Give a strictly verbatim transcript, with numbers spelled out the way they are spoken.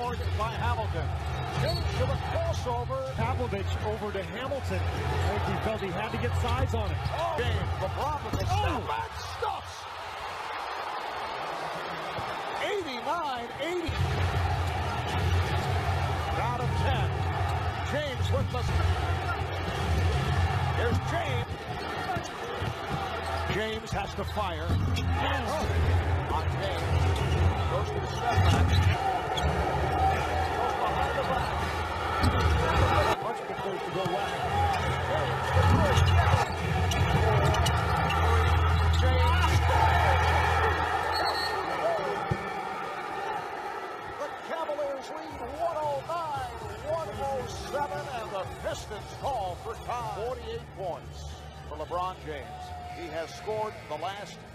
scored by Hamilton. James to the crossover. Pavlovich over to Hamilton. I think he felt he had to get size on it. Oh, James, LeBron with the step Oh. back stuffs. eighty-nine eighty. Down to ten. James with the... Here's James. James has to fire. Oh. On James. Goes to the step back. Goes behind the back. Much prefers to go left. The Cavaliers lead one oh nine one oh seven, and the Pistons call for time. forty-eight points for LeBron James. He has scored the last